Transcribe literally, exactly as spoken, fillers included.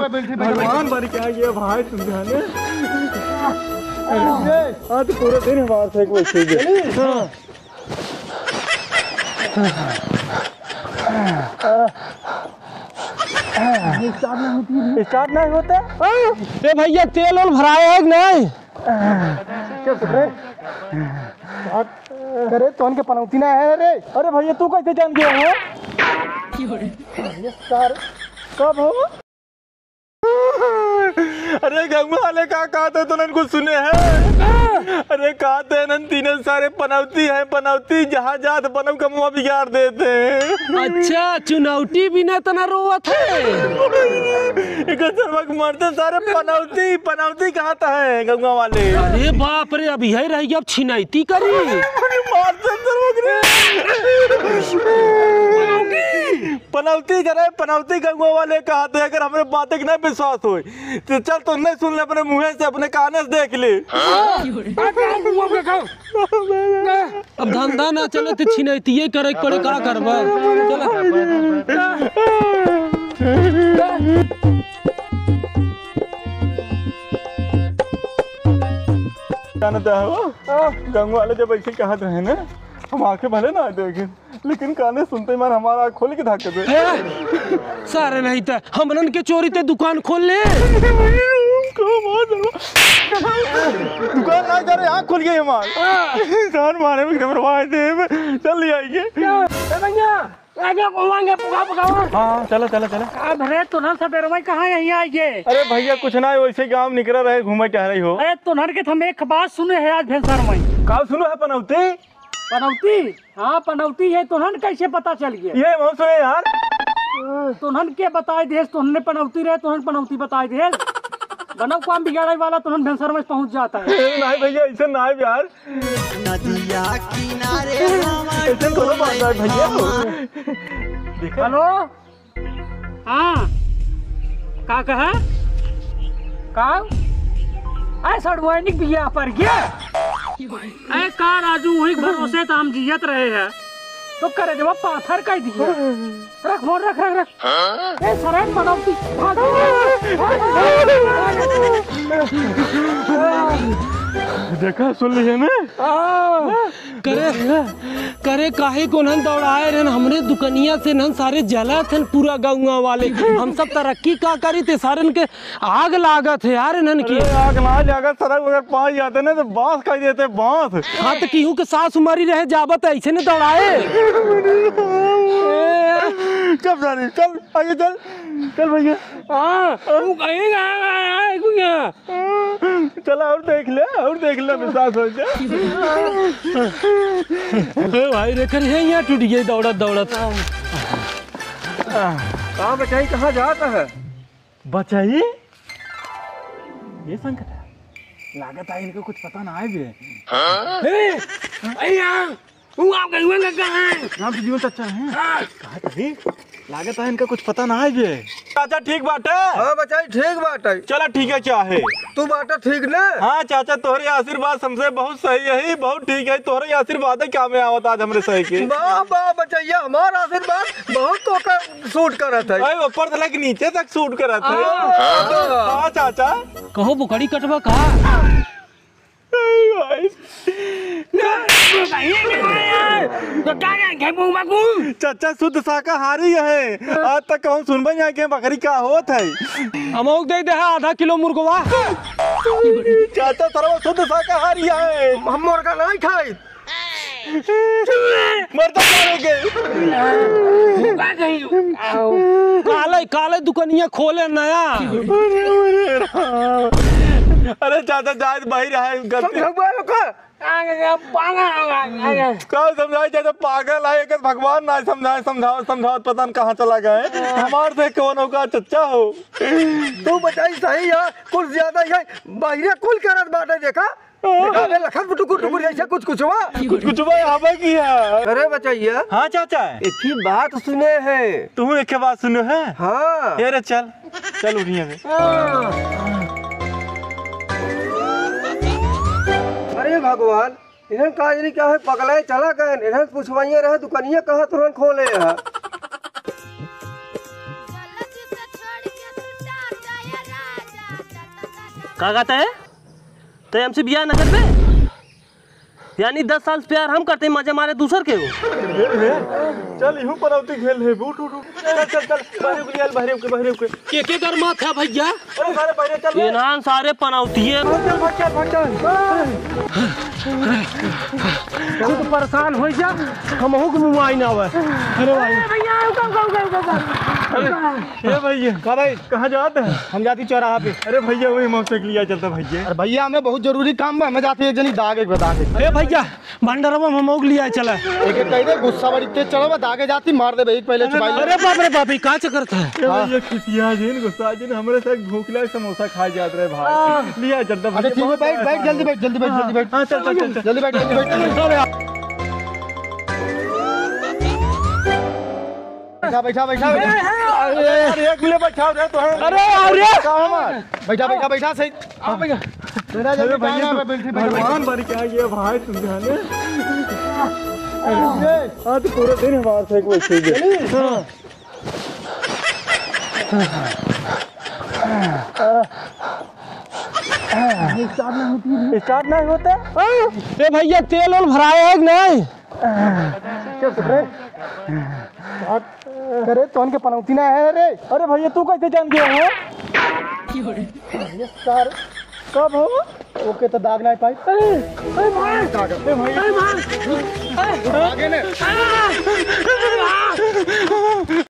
बैठे भगवान बन के आ गया भाई तुम जाने। हाँ तो पूरे दिन हमारे से एक वैसे स्टार्ट नहीं होता। ए भैया तेल और भराया है नहीं? अरे तो उनके पनौती ना है। अरे अरे भैया तू कैसे जान गया हो? कब हो? अरे गंगा वाले का कहते तो नन कुछ सुने हैं। अरे कहते हैं नन तीनों सारे पनौती हैं, पनौती जहाँ जात पनव का मुँह बिगाड़ देते हैं। अच्छा चुनौती बिना तना रोवत है। मरते सारे पनौती पनौती कहता है गंगा वाले। अरे बाप रे अभी है रही अब छिनैती करी। पनौती करे पनौती गंगा वाले कहते हैं। अगर हमारे बातें की नहीं विश्वास हो तो चल तो नहीं सुन ले, अपने मुँह से अपने काने से देख ले। अब धंधा ना चले तो छिनैती करे पड़े का करबा। जानता हो गंगा वाले जब ऐसे कहते हैं ना, हम आंखें भले ना देखें लेकिन काने सुनते मार हमारा आँख खोल के धाके दे। सारे नहीं था हमरन के चोरी ते दुकान खोल ले। दुकान ना करे आँख खोल गई हमारे जान मारे में मरवाए दे। चल ले आएंगे हाँ चलो चलो चलो। अरे तुनहर सवेरे में कहाँ यहीं आएंगे? अरे भैया कुछ ना वैसे गाँव निकल रहे घूमे टह रही हो। अरे तुनहर के हम एक बात सुने है आज भेंसर में। कब सुनो है पनौती? पनौती हाँ पनौती है। तुनहन कैसे पता चल गया? ये बहुत सुने यार। तुनहन के बताए दे तुहने पनौती रहे तुहन पनौती बताए दे। बनव काम बिगाड़े वाला तुरंत भेंसर में पहुंच जाता है। नहीं भैया ऐसे ना है यार। नदिया किनारे ऐसे कोनो बात है भैया। हेलो हाँ का कहा का ऐ सड़वैनिक बिया पर गया ऐ का राजू वही भरोसे तो हम जियत रहे हैं तो करे जब पाथर कह दिया। रख फोन रख रख रख। ए सरन पनौती देखा सुन लिए ना। करे करे काहे को नन दौड़ाए रहन हमरे दुकनिया से नन सारे जला थे पूरा गाँव वाले। हम सब तरक्की का करी थे सारे के आग लागत है यार नन की। आग ना जाकर सड़क अगर पाँच जाते ना तो बांस कह देते बांस। हाँ तो केहू के सास उमरी रहे जाबत ऐसे ने दौड़ाए। चल सारी चल आगे चल चल भैया। हाँ तू कहेगा चला और देख ले और देख ले विश्वास हो जाए। भाई रे कर यहाँ टूट गई दौड़त दौड़त। कहाँ बचाई कहाँ जाता है? बचाई ये संकट है लागत है इनको कुछ पता ना आए भी। नाम तो जीवन चाचा है कहा तभी लागत है इनका कुछ पता ना है भी। चाचा ठीक बात है। हाँ बचाई ठीक बात है। चला ठीक है चाहे तू बात ठीक ना। हाँ चाचा तोहरे आशीर्वाद हमसे बहुत सही है बहुत ठीक है। तोहरे आशीर्वाद है क्या में आवत आज हमरे सही के। वाह वाह बचैया हमारा आशीर्वाद बहुत तो का सूट करत है। अरे ऊपर से लेके नीचे तक सूट करत है। हाँ चाचा कहो बुकड़ी कटवा कहा चाचा शुद्ध शाकाहारी है। आज तक कहूँ सुनबे यहाँ के बकरी का होत है। अमौक दे दे आधा किलो मुर्गवा। चाचा सर्व शुद्ध शाकाहारी है। हम मुर्गा नहीं खाई मरता मारोगे। काले काले दुकानिया खोले नया। अरे चाचा जायद बाहर है गलती कल समझाए चाचा पागल है अगर भगवान ना समझाए समझाओ समझाओ पता नहीं कहाँ चला गए। हमारे से कौन होगा चचा हो। तू बचाई सही है कुछ ज्यादा है बाहर कुल करत बाटे देखा लखन टुकुर टुकुर जैसे कुछ कुछ हुआ कुछ कुछ हवा की है। अरे बचाइया हाँ चाचा एक ही बात सुने हैं। तू एक बात सुनो है। हाँ अरे चल चल उठिए अरे भगवान इन्हें काज नहीं क्या है पगलाए चला गए इन्हें पूछवाइए रहे दुकानिया कहाँ तुरंत खोले है। का कहते हैं तो हमसे बियाह न कर पे यानी दस साल से प्यार हम करते हैं मजे मारे दूसर के हो। चल यूं पनौती खेल है उठ उठ उठ चल चल चल बाहर के लिए बाहर के बाहर के के के कर माथ है भैया अरे सारे बाहर चल इन्हान सारे पनौती है चल भाग चल भाग चल खुद परेशान हो जा हमहू के मुंह ना आवे। अरे भाई भैया कब कब कब कब ए भैया का भाई कहाँ जाते हैं? हम जाती चौराहा पे। अरे भैया वही मोटरसाइकिल लिया चलता भैया। अरे भैया हमें बहुत जरूरी काम बा, हमें जाते एक जनी दाग एक दाग एक अरे भैया भंडारवा में हमहू के लिए चला। एक एक कह दे गुस्सा बड़ी तेज चलो दागे जाती मार दे एक पहले छुपाई ले। अरे बाप रे बाप का चक्कर था। ए भैया खुशियाँ जिन गुस्सा जिन हमरे से भूखला समोसा खा जात रहे भाई लिया चलता। अच्छा ठीक है बैठ बैठ जल्दी बैठ जल्दी बैठ जल्दी बैठ हाँ चल चल चल जल्दी बैठ जल्दी बैठ बैठा बैठा बैठा अरे एक मिनट बैठाओ रे तो अरे अरे बैठा बैठा बैठा सही हां भैया तेरा अरे जल्दी भैया बैठ बैठ भगवान बन के आ गया भाई तुम जाने। आज पूरा दिन हमारे से वैसे ही स्टार्ट नहीं होता। ए भैया तेल और भराया है कि नहीं? अरे तोन के पनौती ना है रे। अरे भैया तू कैसे जान गया है? सर कब हो ओके तो दाग नहीं पाई आगे ने